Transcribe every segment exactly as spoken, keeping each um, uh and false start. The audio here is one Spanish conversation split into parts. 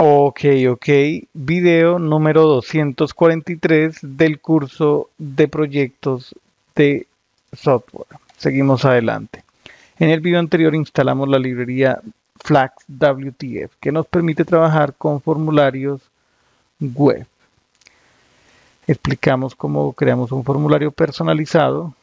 Ok, ok. Video número doscientos cuarenta y tres del curso de proyectos de software. Seguimos adelante. En el video anterior instalamos la librería Flax W T F que nos permite trabajar con formularios web. Explicamos cómo creamos un formulario personalizado,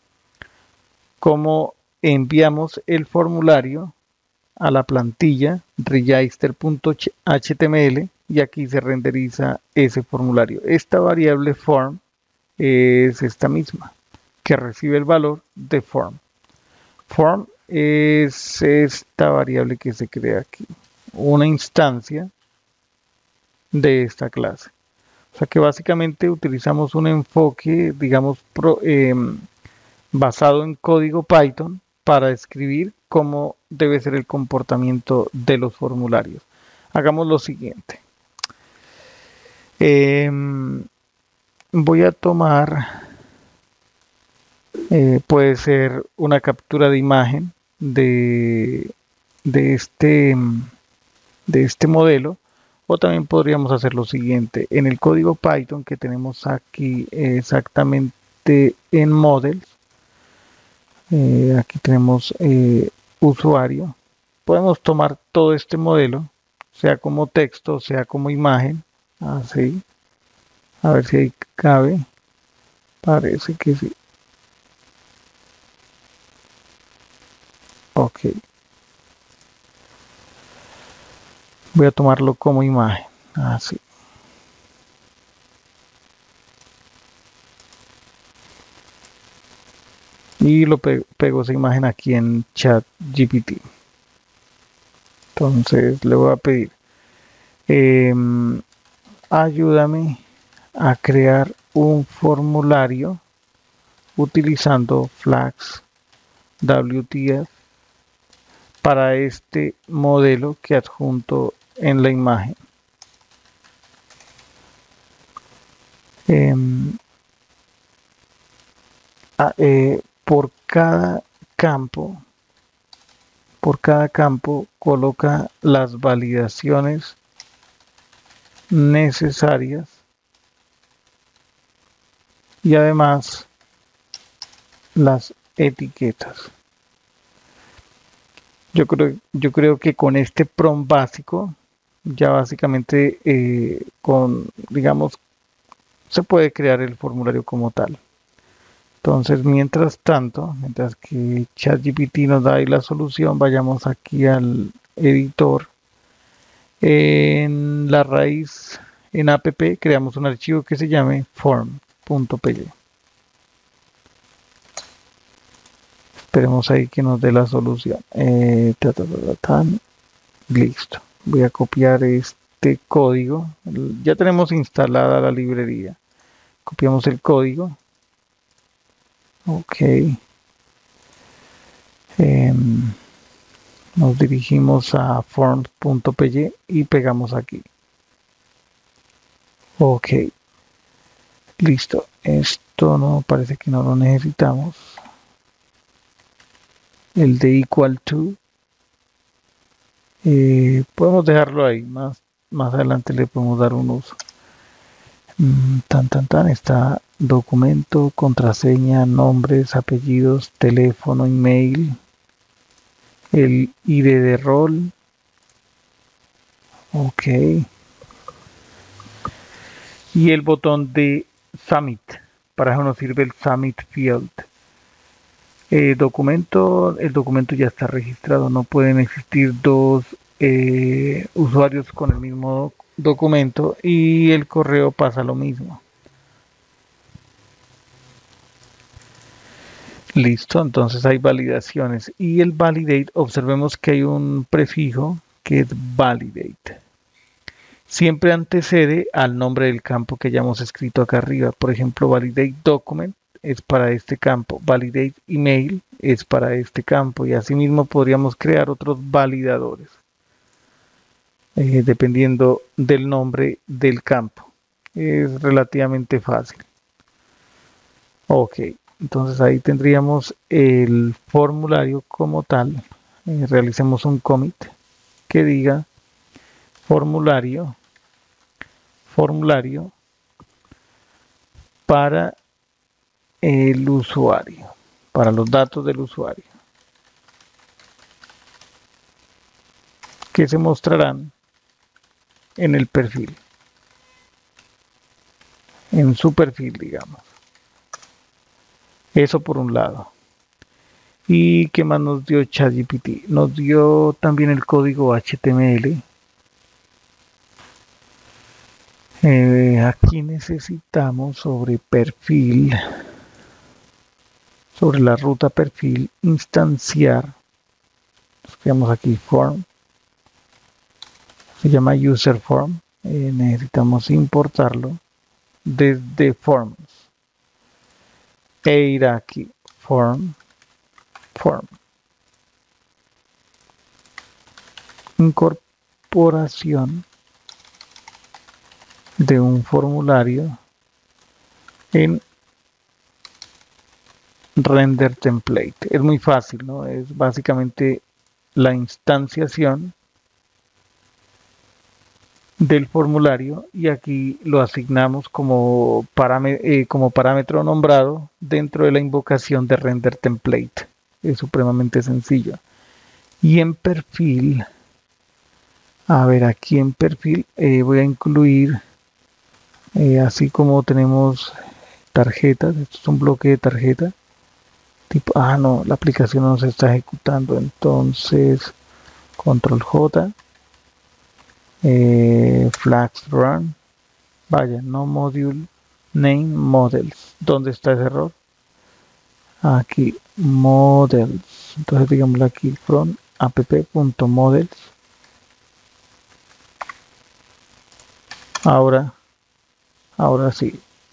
cómo enviamos el formulario a la plantilla register.html y aquí se renderiza ese formulario. Esta variable form es esta misma que recibe el valor de form. Form es esta variable que se crea aquí, una instancia de esta clase. O sea que básicamente utilizamos un enfoque, digamos, pro, eh, basado en código Python para escribir cómo debe ser el comportamiento de los formularios. Hagamos lo siguiente. Eh, voy a tomar, eh, puede ser una captura de imagen de, de, este, de este modelo, o también podríamos hacer lo siguiente. En el código Python que tenemos aquí exactamente en models, Eh, aquí tenemos eh, usuario. Podemos tomar todo este modelo, sea como texto, sea como imagen. Así. A ver si ahí cabe. Parece que sí. Ok. Voy a tomarlo como imagen. Así. Y lo pego, pego esa imagen aquí en ChatGPT. Entonces le voy a pedir, eh, ayúdame a crear un formulario utilizando Flax W T F para este modelo que adjunto en la imagen. Eh, eh, por cada campo, por cada campo coloca las validaciones necesarias y además las etiquetas. Yo creo, yo creo que con este prompt básico, ya básicamente eh, con, digamos, se puede crear el formulario como tal. Entonces, mientras tanto, mientras que ChatGPT nos da ahí la solución, vayamos aquí al editor. En la raíz, en app, creamos un archivo que se llame form.py. Esperemos ahí que nos dé la solución. Eh, ta, ta, ta, ta, listo. Voy a copiar este código. Ya tenemos instalada la librería. Copiamos el código. Ok. Eh, nos dirigimos a forms.py y pegamos aquí. Ok. Listo. Esto no parece que no lo necesitamos. El de equal to. Eh, podemos dejarlo ahí. Más, más adelante le podemos dar un uso. Mm, tan, tan, tan. Está documento, contraseña, nombres, apellidos, teléfono, email. El I D de rol. Ok. Y el botón de Submit. Para eso nos sirve el Submit Field. Eh, documento, el documento ya está registrado. No pueden existir dos eh, usuarios con el mismo documento y el correo pasa lo mismo. Listo, entonces hay validaciones. Y el validate, observemos que hay un prefijo que es validate. Siempre antecede al nombre del campo que hayamos escrito acá arriba. Por ejemplo, validate document es para este campo, validate email es para este campo y asimismo podríamos crear otros validadores eh, dependiendo del nombre del campo. Es relativamente fácil. Ok, entonces ahí tendríamos el formulario como tal. Eh, realicemos un commit que diga formulario, formulario para el usuario, para los datos del usuario, que se mostrarán en el perfil, en su perfil, digamos. Eso por un lado. ¿Y qué más nos dio ChatGPT? Nos dio también el código H T M L. Eh, aquí necesitamos sobre perfil, sobre la ruta perfil, instanciar. Escribimos aquí form. Se llama user form. Eh, necesitamos importarlo desde forms. E ir aquí, form, form. Incorporación de un formulario en render template. Es muy fácil, ¿no? Es básicamente la instanciación del formulario y aquí lo asignamos como, parámetro, eh, como parámetro nombrado dentro de la invocación de render template. Es supremamente sencillo. Y en perfil, a ver, aquí en perfil eh, voy a incluir, eh, así como tenemos tarjetas, esto es un bloque de tarjeta, tipo, ah no, la aplicación no se está ejecutando, entonces control J, eh, flags run, vaya, no module name models. ¿Dónde está ese error? Aquí, models. Entonces digámosle aquí from app.models. Ahora, ahora sí.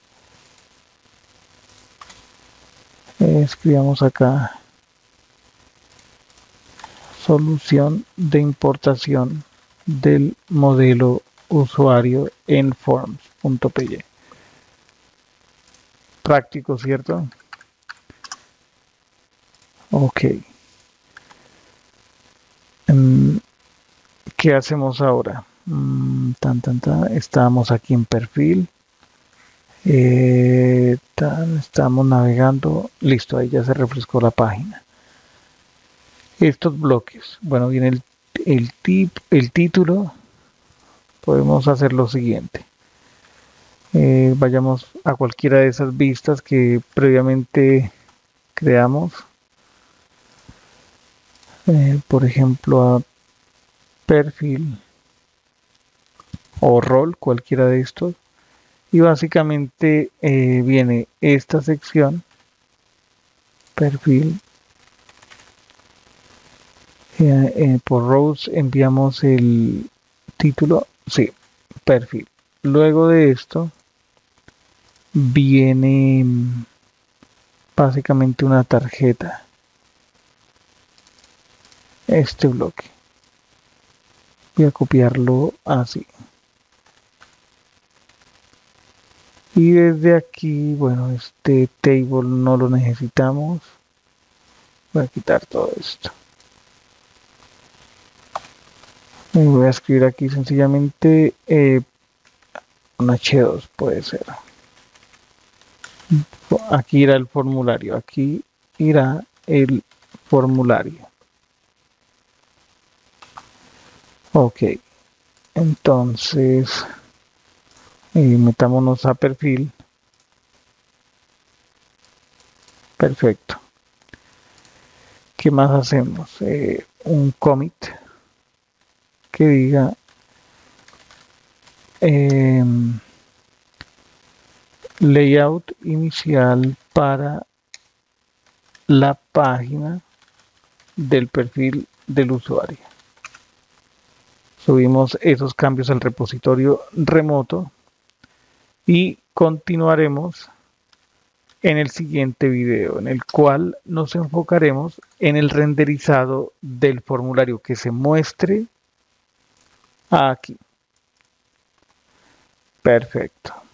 Eh, escribamos acá solución de importación del modelo usuario en forms.py. Práctico, ¿cierto? Ok. ¿Qué hacemos ahora? Mm, tan, tan, tan. Estamos aquí en perfil. Eh, tan, estamos navegando. Listo, ahí ya se refrescó la página. Estos bloques. Bueno, viene el, el, tip, el título. Podemos hacer lo siguiente. Eh, vayamos a cualquiera de esas vistas que previamente creamos. Eh, por ejemplo, a perfil o rol, cualquiera de estos. Y básicamente eh, viene esta sección, perfil. Eh, eh, por rows enviamos el título, sí, perfil. Luego de esto viene básicamente una tarjeta. Este bloque. Voy a copiarlo así. Y desde aquí, bueno, este table no lo necesitamos. Voy a quitar todo esto. Y voy a escribir aquí sencillamente eh, un hache dos, puede ser. Aquí irá el formulario. Aquí irá el formulario. Ok. Entonces, eh, metámonos a perfil. Perfecto. ¿Qué más hacemos? Eh, un commit que diga eh, layout inicial para la página del perfil del usuario. Subimos esos cambios al repositorio remoto y continuaremos en el siguiente video, en el cual nos enfocaremos en el renderizado del formulario que se muestre aquí. Perfecto.